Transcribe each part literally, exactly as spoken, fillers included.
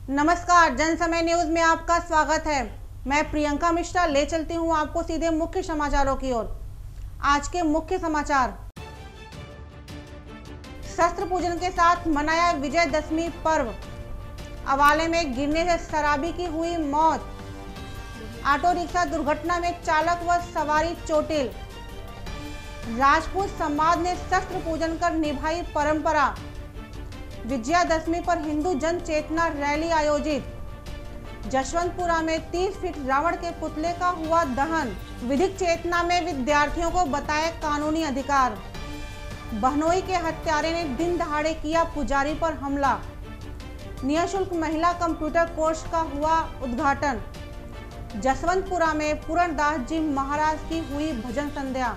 नमस्कार, जन समय न्यूज में आपका स्वागत है। मैं प्रियंका मिश्रा ले चलती हूं आपको सीधे मुख्य समाचारों की ओर। आज के मुख्य समाचार। शस्त्र पूजन के साथ मनाया विजयदशमी पर्व। अवाले में गिरने से शराबी की हुई मौत। ऑटो रिक्शा दुर्घटना में चालक व सवारी चोटिल। राजपूत समाज ने शस्त्र पूजन कर निभाई परंपरा। विजयादशमी पर हिंदू जन चेतना रैली आयोजित। जशवंतपुरा में तीस फीट रावण के पुतले का हुआ दहन। विधिक चेतना में विद्यार्थियों को बताए कानूनी अधिकार। बहनोई के हत्यारे ने दिन दहाड़े किया पुजारी पर हमला। निःशुल्क महिला कंप्यूटर कोर्स का हुआ उद्घाटन। जसवंतपुरा में पूरणदास जी महाराज की हुई भजन संध्या।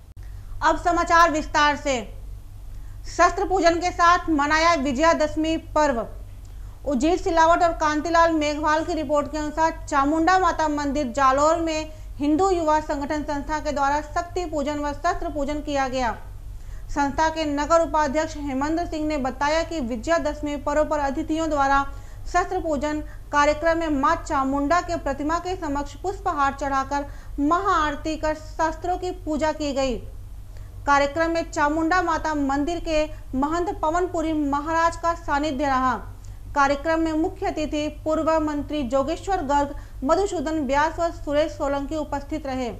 अब समाचार विस्तार से। शस्त्र पूजन के साथ मनाया विजयादशमी पर्व। उजीर सिलावट और कांतिलाल मेघवाल की रिपोर्ट के अनुसार चामुंडा माता मंदिर जालोर में हिंदू युवा संगठन संस्था के द्वारा शक्ति पूजन व शस्त्र पूजन किया गया। संस्था के नगर उपाध्यक्ष हेमंत सिंह ने बताया कि विजयादशमी पर्व पर अतिथियों द्वारा शस्त्र पूजन कार्यक्रम में मां चामुंडा के प्रतिमा के समक्ष पुष्पहार चढ़ाकर महाआरती कर शस्त्रों की पूजा की गई। कार्यक्रम में चामुंडा माता मंदिर के महंत पवनपुरी महाराज का सानिध्य रहा। कार्यक्रम में मुख्य अतिथि पूर्व मंत्री जोगेश्वर गर्ग, मधुसूदन व्यास व सुरेश सोलंकी उपस्थित रहे।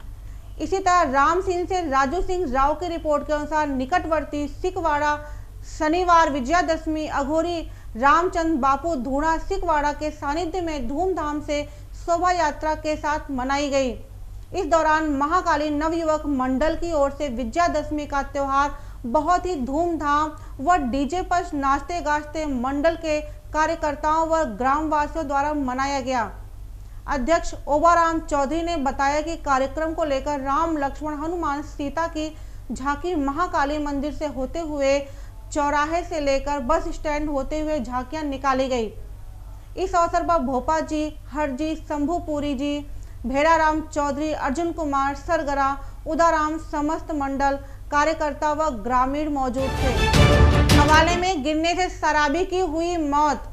इसी तरह राम सिंह से राजू सिंह राव की रिपोर्ट के अनुसार निकटवर्ती सिकवाड़ा शनिवार विजयादशमी अघोरी रामचंद्र बापू धूणा सिकवाड़ा के सानिध्य में धूमधाम से शोभा यात्रा के साथ मनाई गई। इस दौरान महाकाली नवयुवक मंडल की ओर से विजयादशमी का त्योहार बहुत ही धूमधाम व डीजे पर नाचते गाजते मंडल के कार्यकर्ताओं व ग्रामवासियों द्वारा मनाया गया। अध्यक्ष ओबाराम चौधरी ने बताया कि कार्यक्रम को लेकर राम लक्ष्मण हनुमान सीता की झांकी महाकाली मंदिर से होते हुए चौराहे से लेकर बस स्टैंड होते हुए झांकियां निकाली गई। इस अवसर पर भोपा जी, हरजी, शंभुपुरी जी, भेड़ाराम चौधरी, अर्जुन कुमार सरगरा, उदाराम समस्त मंडल कार्यकर्ता व ग्रामीण मौजूद थे। हवाले में गिरने से शराबी की हुई मौत।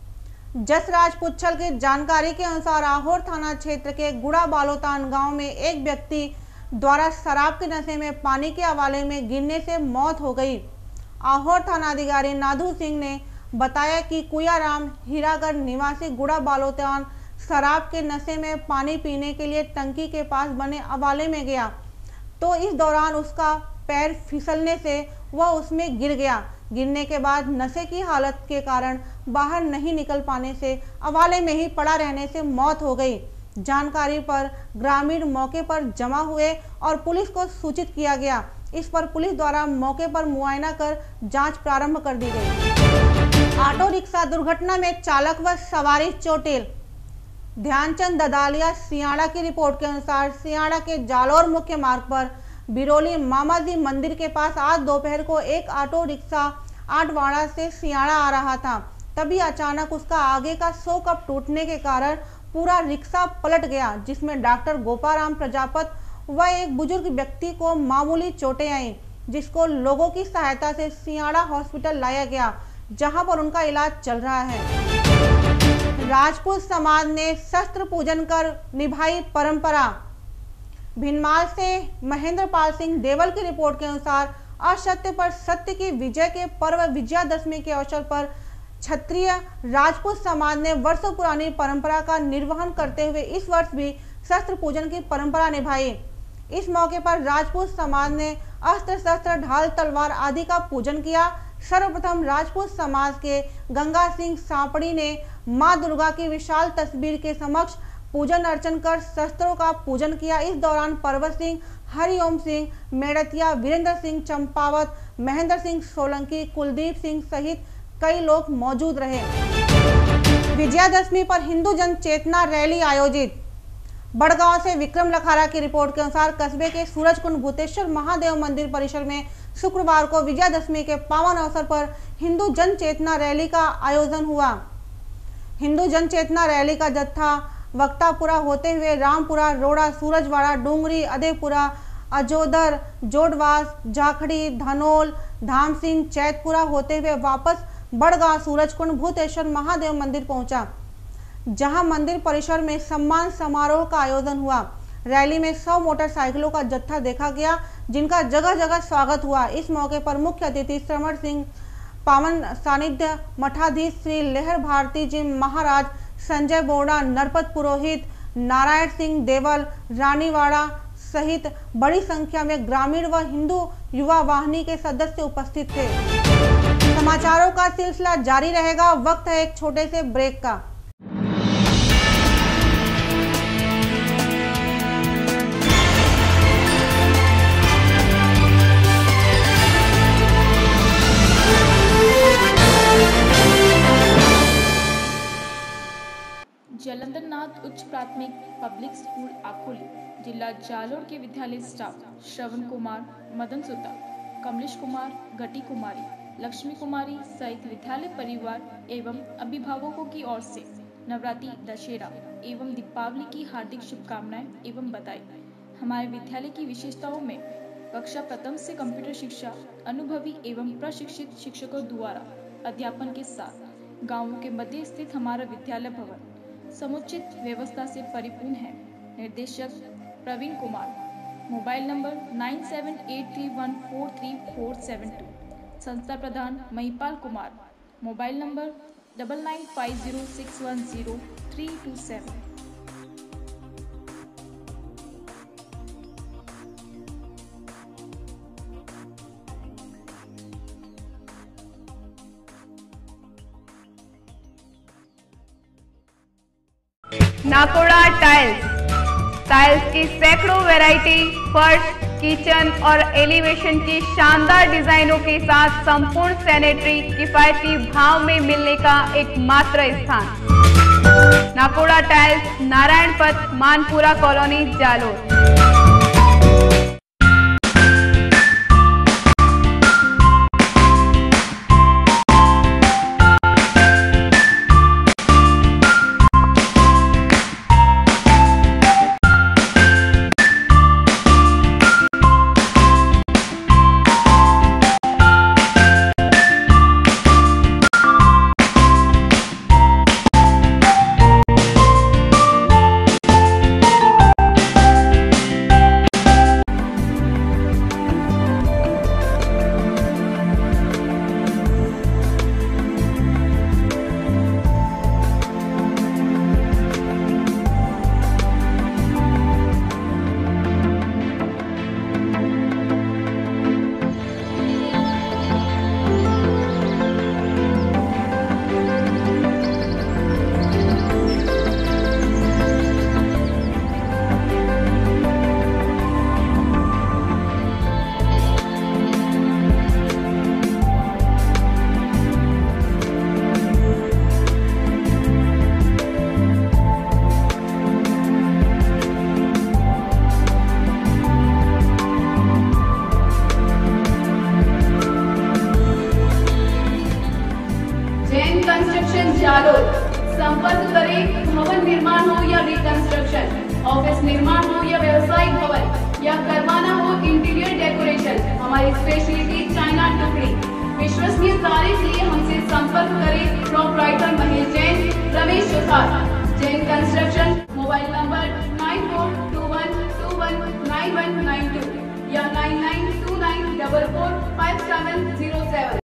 जसराज पुच्छल की जानकारी के अनुसार आहोर थाना क्षेत्र के गुड़ा बालोतान गांव में एक व्यक्ति द्वारा शराब के नशे में पानी के हवाले में गिरने से मौत हो गई। आहोर थानाधिकारी नाधु सिंह ने बताया कि कुयाराम हीरागढ़ निवासी गुड़ा बालोतान शराब के नशे में पानी पीने के लिए टंकी के पास बने अवाले में गया तो इस दौरान उसका पैर फिसलने से वह उसमें गिर गया। गिरने के बाद नशे की हालत के कारण बाहर नहीं निकल पाने से अवाले में ही पड़ा रहने से मौत हो गई। जानकारी पर ग्रामीण मौके पर जमा हुए और पुलिस को सूचित किया गया। इस पर पुलिस द्वारा मौके पर मुआयना कर जांच प्रारंभ कर दी गई। ऑटो रिक्शा दुर्घटना में चालक व सवारी चोटिल। ध्यानचंद ददालिया सियाड़ा की रिपोर्ट के अनुसार सियाड़ा के जालोर मुख्य मार्ग पर बिरोली मामाजी मंदिर के पास आज दोपहर को एक ऑटो रिक्शा आटवाड़ा से सियाड़ा आ रहा था। तभी अचानक उसका आगे का सो कप टूटने के कारण पूरा रिक्शा पलट गया, जिसमें डॉक्टर गोपाराम प्रजापत व एक बुजुर्ग व्यक्ति को मामूली चोटें आई, जिसको लोगों की सहायता से सियाड़ा हॉस्पिटल लाया गया, जहां पर उनका इलाज चल रहा है। राजपूत समाज ने शस्त्र पूजन कर निभाई परंपरा। भिनमाल से महेंद्र पाल सिंह देवल की रिपोर्ट के अनुसार असत्य पर सत्य की विजय के पर्व विजयादशमी के अवसर पर क्षत्रिय राजपूत समाज ने वर्षों पुरानी परंपरा का निर्वहन करते हुए इस वर्ष भी शस्त्र पूजन की परंपरा निभाई। इस मौके पर राजपूत समाज ने अस्त्र शस्त्र ढाल तलवार आदि का पूजन किया। सर्वप्रथम राजपूत समाज के गंगा सिंह सापड़ी ने मां दुर्गा की विशाल तस्वीर के समक्ष पूजन अर्चन कर शस्त्रों का पूजन किया। इस दौरान पर्वत सिंह, हरिओम सिंह मेड़तिया, वीरेंद्र सिंह चंपावत, महेंद्र सिंह सोलंकी, कुलदीप सिंह सहित कई लोग मौजूद रहे। विजयादशमी पर हिंदू जन चेतना रैली आयोजित। बड़गांव से विक्रम लखारा की रिपोर्ट के अनुसार कस्बे के सूरजकुंड भूतेश्वर महादेव मंदिर परिसर में शुक्रवार को विजयादशमी के पावन अवसर पर हिंदू जन चेतना रैली का आयोजन हुआ। हिंदू जन चेतना रैली का जत्था वक्तापुरा होते हुए रामपुरा, रोड़ा, सूरजवाड़ा, डूंगरी, अदेपुरा, अजोदर, जोडवास, जाखड़ी, धनोल, धामसिंह, चैतपुरा होते हुए वापस बड़गांव सूरजकुंड भूतेश्वर महादेव मंदिर पहुंचा, जहां मंदिर परिसर में सम्मान समारोह का आयोजन हुआ। रैली में सौ मोटरसाइकिलों का जत्था देखा गया, जिनका जगह जगह स्वागत हुआ। इस मौके पर मुख्य अतिथि श्रवण सिंह, पावन सानिध्य मठाधीश श्री लहर भारती जी महाराज, संजय बोड़ा, नरपत पुरोहित, नारायण सिंह देवल, रानीवाड़ा सहित बड़ी संख्या में ग्रामीण व हिंदू युवा वाहिनी के सदस्य उपस्थित थे। समाचारों का सिलसिला जारी रहेगा। वक्त है एक छोटे से ब्रेक का। जलंधर नाथ उच्च प्राथमिक पब्लिक स्कूल आकोली जिला जालोर के विद्यालय स्टाफ श्रवण कुमार, मदन सुता, कमलेश कुमार, घटी कुमारी, लक्ष्मी कुमारी सहित विद्यालय परिवार एवं अभिभावकों की ओर से नवरात्रि, दशहरा एवं दीपावली की हार्दिक शुभकामनाएं एवं बधाई। हमारे विद्यालय की विशेषताओं में कक्षा प्रथम से कंप्यूटर शिक्षा अनुभवी एवं प्रशिक्षित शिक्षकों द्वारा अध्यापन के साथ गांवों के मध्य स्थित हमारा विद्यालय भवन समुचित व्यवस्था से परिपूर्ण है। निर्देशक Praveen Kumar, mobile number nine seven eight three one four three four seven two. संस्था प्रधान Mahipal Kumar, mobile number double nine five zero six one zero three two seven. Nakoda tiles tiles की सैकड़ों वैरायटी, फर्श, किचन और एलिवेशन की शानदार डिजाइनों के साथ संपूर्ण सैनिटरी किफायती भाव में मिलने का एकमात्र स्थान। नाकोड़ा टाइल्स, नारायण पथ, मानपुरा कॉलोनी, जालोर। जालोर। संपर्क करें। भवन निर्माण हो या रिकंस्ट्रक्शन, ऑफिस निर्माण हो या व्यवसायिक भवन या करवाना हो इंटीरियर डेकोरेशन, हमारी स्पेशलिटी चाइना टुकड़ी। विश्वसनीय कार्य के लिए हमसे संपर्क करें। Proprietor Mahesh Jain, Ramesh Suthar, Jain construction. Mobile number nine four two one two one nine one nine two या nine nine two nine double four five seven zero seven.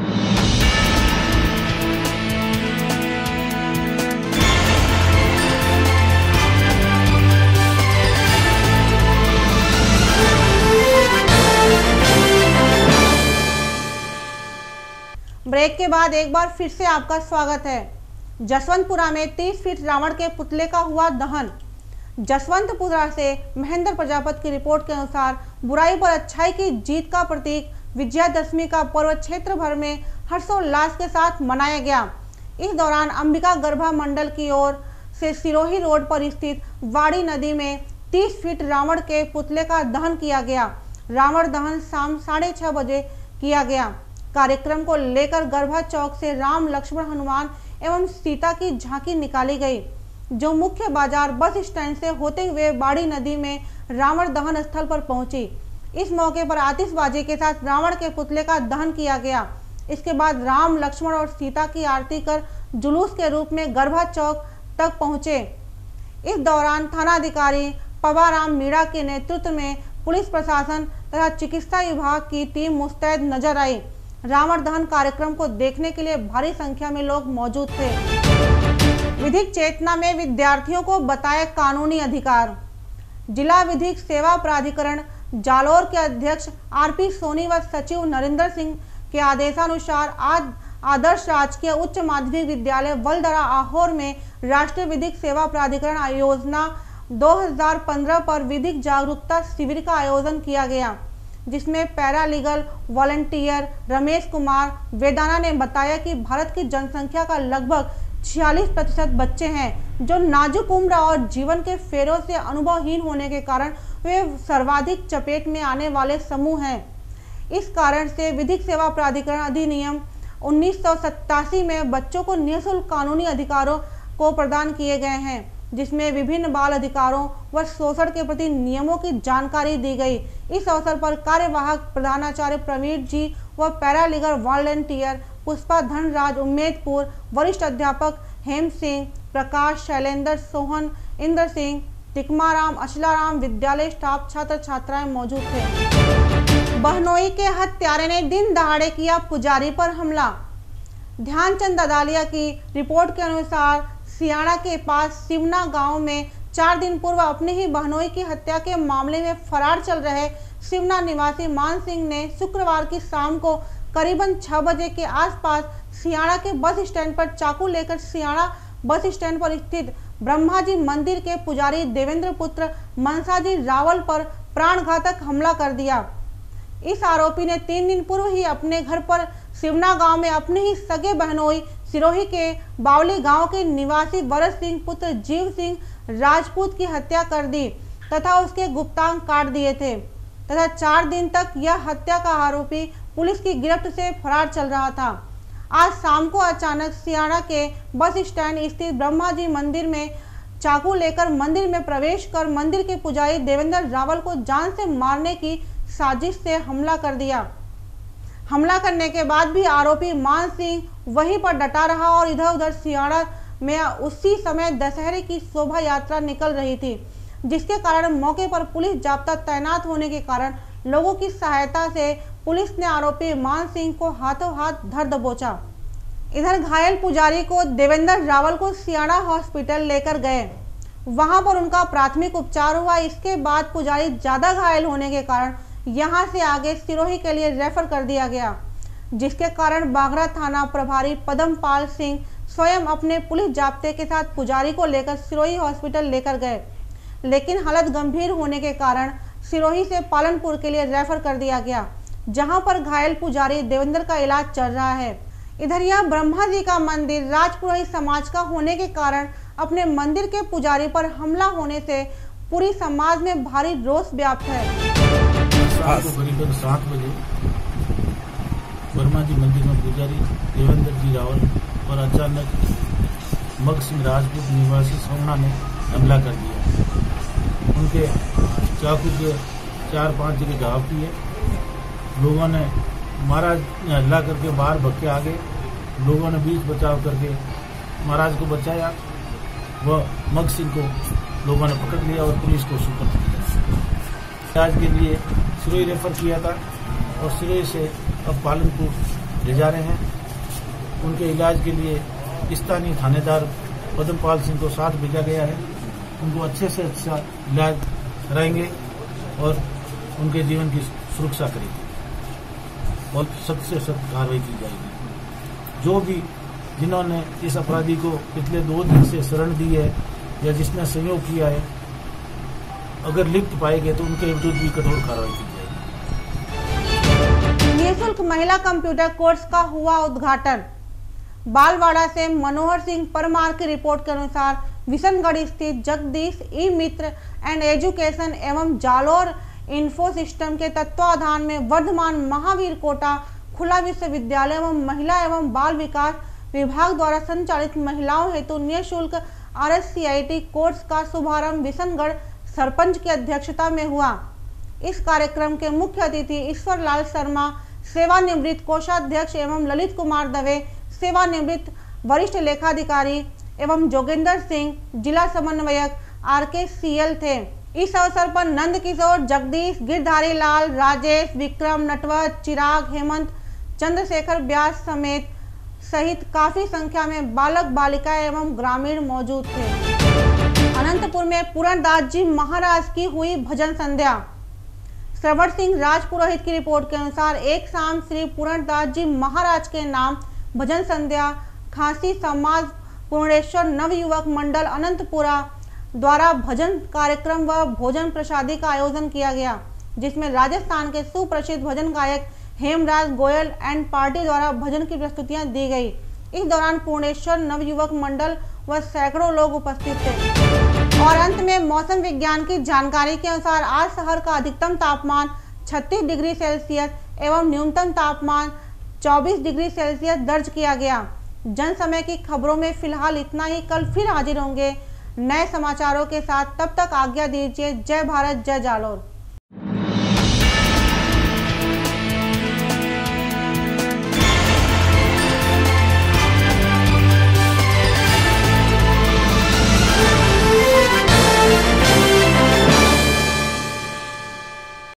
Break के बाद एक बार फिर से आपका स्वागत है। जसवंतपुरा में तीस फीट रावण के पुतले का हुआ दहन। जसवंतपुरा से महेंद्र प्रजापति की रिपोर्ट के अनुसार बुराई पर अच्छाई की जीत का प्रतीक विजयादशमी का पर्व क्षेत्र भर में हर्षोल्लास के साथ मनाया गया। इस दौरान अंबिका गर्भा मंडल की ओर से सिरोही रोड पर स्थित वाड़ी नदी में तीस फीट रावण के पुतले का दहन किया गया। रावण दहन शाम साढ़े छह बजे किया गया। कार्यक्रम को लेकर गर्भा चौक से राम, लक्ष्मण, हनुमान एवं सीता की झांकी निकाली गई, जो मुख्य बाजार बस स्टैंड से होते हुए बाड़ी नदी में रावण दहन स्थल पर पहुंची। इस मौके पर आतिशबाजी के साथ रावण के पुतले का दहन किया गया। इसके बाद राम, लक्ष्मण और सीता की आरती कर जुलूस के रूप में गरभा चौक तक पहुंचे। इस दौरान थानाधिकारी पवाराम मीणा के नेतृत्व में पुलिस प्रशासन तथा चिकित्सा विभाग की टीम मुस्तैद नजर आई। रावण दहन कार्यक्रम को देखने के लिए भारी संख्या में लोग मौजूद थे। विधिक चेतना में विद्यार्थियों को बताए कानूनी अधिकार। जिला विधिक सेवा प्राधिकरण जालोर के अध्यक्ष आरपी सोनी व सचिव नरेंद्र सिंह के आदेशानुसार आज आदर्श राजकीय उच्च माध्यमिक विद्यालय वलदरा आहोर में राष्ट्रीय विधिक सेवा प्राधिकरण योजना दो हज़ार पंद्रह पर विधिक जागरूकता शिविर का आयोजन किया गया, जिसमें पैरालीगल वॉलंटियर रमेश कुमार वेदाना ने बताया कि भारत की जनसंख्या का लगभग छियालीस प्रतिशत बच्चे हैं जो नाजुक उम्र और जीवन के फेरों से अनुभवहीन होने के कारण वे सर्वाधिक चपेट में आने वाले समूह हैं। इस कारण से विधिक सेवा प्राधिकरण अधिनियम उन्नीस सौ सत्तासी में बच्चों को निःशुल्क कानूनी अधिकारों को प्रदान किए गए हैं, जिसमें विभिन्न बाल अधिकारों व शोषण के प्रति नियमों की जानकारी दी गई। इस अवसर पर कार्यवाहक प्रधानाचार्य प्रवीण जी व पैरालीगल वॉलंटियर पुष्पा धनराज उम्मेदपुर, वरिष्ठ अध्यापक हेम सिंह, प्रकाश, शैलेंद्र, सोहन, इंद्र सिंह, तिकमाराम, अचलाराम, विद्यालय स्टाफ, छात्र छात्राएं मौजूद थे। बहनोई के हत्यारे ने दिन दहाड़े किया पुजारी पर हमला। ध्यानचंद अदालिया की रिपोर्ट के अनुसार सियाड़ा के पास सिवना गांव में चार दिन पूर्व अपने ही बहनोई की हत्या के मामले में फरार चल रहे सिवना निवासी मान सिंह ने शुक्रवार की शाम को करीबन छह बजे के आसपास सियाड़ा के बस स्टैंड पर चाकू लेकर सियाड़ा बस स्टैंड पर स्थित ब्रह्माजी मंदिर के पुजारी देवेंद्र पुत्र मनसाजी रावल पर प्राणघातक हमला कर दिया। इस आरोपी ने तीन दिन पूर्व ही अपने घर पर सिवना गांव में अपने ही सगे बहनोई सिरोही के बावली गांव के निवासी वरस सिंह पुत्र जीव सिंह राजपूत की हत्या कर दी तथा उसके गुप्तांग काट दिए थे तथा चार दिन तक यह हत्या का आरोपी पुलिस की गिरफ्त से फरार चल रहा था। आज शाम को अचानक सियाड़ा के बस स्टैंड स्थित ब्रह्माजी मंदिर में चाकू लेकर मंदिर में प्रवेश कर मंदिर के पुजारी देवेंद्र रावल को जान से मारने की साजिश से हमला कर दिया। हमला करने के बाद भी आरोपी मान सिंह वहीं पर डटा रहा और इधर उधर सियाड़ा में उसी समय दशहरे की शोभा यात्रा निकल रही थी, जिसके कारण मौके पर पुलिस जाब्ता तैनात होने के कारण लोगों की सहायता से पुलिस ने आरोपी मान सिंह को हाथों हाथ धर दबोचा। इधर घायल पुजारी को देवेंद्र रावल को सियाड़ा हॉस्पिटल लेकर गए, वहां पर उनका प्राथमिक उपचार हुआ। इसके बाद पुजारी ज्यादा घायल होने के कारण यहां से आगे सिरोही के लिए रेफर कर दिया गया, जिसके कारण बागरा थाना प्रभारी पदमपाल सिंह स्वयं अपने पुलिस जाब्ते के साथ पुजारी को लेकर सिरोही हॉस्पिटल लेकर गए, लेकिन हालत गंभीर होने के कारण सिरोही से पालनपुर के लिए रेफर कर दिया गया, जहां पर घायल पुजारी देवेंद्र का इलाज चल रहा है। इधर यह ब्रह्मा जी का मंदिर राजपुरोहित समाज का होने के कारण अपने मंदिर के पुजारी पर हमला होने से पूरी समाज में भारी रोष व्याप्त है। करीबन सात बजे ब्रह्मा जी मंदिर में पुजारी देवेंद्र जी रावल और अचानक मग सिंह राजपूत निवासी सोमना ने हमला कर दिया। उनके चाकू के चार पांच जगह घाव किए। लोगों ने महाराज ने हल्ला करके बाहर भग के आ गए। लोगों ने बीच बचाव करके महाराज को बचाया। वह मग सिंह को लोगों ने पकड़ लिया और पुलिस को सुपुर्द किया। इलाज के लिए सिरोही रेफर किया था और सिरोही से अब पालनपुर ले जा रहे हैं। उनके इलाज के लिए स्थानीय थानेदार पदमपाल सिंह को साथ भेजा गया है। उनको अच्छे से अच्छा इलाज कराएंगे और उनके जीवन की सुरक्षा करेंगे और सख्त से सख्त कार्रवाई की जाएगी। जो भी जिन्होंने इस अपराधी को पिछले दो दिन से शरण दी है या जिसने सहयोग किया है, अगर लिप्त पाए गए तो उनके विरुद्ध भी कठोर कार्रवाई की जाएगी। निःशुल्क महिला कंप्यूटर कोर्स का हुआ उद्घाटन। बालवाड़ा से मनोहर सिंह परमार की रिपोर्ट के अनुसार विशनगढ़ स्थित Jagdish e Mitra and education एवं जालोर इन्फो सिस्टम के तत्वाधान में वर्धमान महावीर कोटा खुला विश्वविद्यालय एवं महिला एवं बाल विकास विभाग द्वारा संचालित महिलाओं हेतु निःशुल्क R S C I T course का शुभारंभ विशनगढ़ सरपंच की अध्यक्षता में हुआ। इस कार्यक्रम के मुख्य अतिथि ईश्वर लाल शर्मा, सेवानिवृत्त कोषाध्यक्ष एवं ललित कुमार दवे सेवानिवृत्त वरिष्ठ लेखाधिकारी एवं जोगेंद्र सिंह जिला समन्वयक आर के सी एल थे। इस अवसर पर नंद किशोर, जगदीश, गिरधारी लाल, राजेश, विक्रम, नटवर, चिराग, हेमंत, चंद्रशेखर व्यास समेत सहित काफी संख्या में बालक बालिकाएं एवं ग्रामीण मौजूद थे। अनंतपुर में पूरणदास जी महाराज की हुई भजन संध्या। श्रवण सिंह राजपुरोहित की रिपोर्ट के अनुसार एक शाम श्री पूरणदास जी महाराज के नाम भजन संध्या खासी समाज पूर्णेश्वर नवयुवक मंडल अनंतपुरा द्वारा भजन कार्यक्रम व भोजन प्रसादी का आयोजन किया गया, जिसमें राजस्थान के सुप्रसिद्ध भजन गायक हेमराज गोयल एंड पार्टी द्वारा भजन की प्रस्तुतियां दी गई। इस दौरान पूर्णेश्वर नवयुवक मंडल व सैकड़ों लोग उपस्थित थे। और अंत में मौसम विज्ञान की जानकारी के अनुसार आज शहर का अधिकतम तापमान छत्तीस डिग्री सेल्सियस एवं न्यूनतम तापमान चौबीस डिग्री सेल्सियस दर्ज किया गया। जन समय की खबरों में फिलहाल इतना ही। कल फिर हाजिर होंगे नए समाचारों के साथ। तब तक आज्ञा दीजिए। जय भारत, जय जालोर।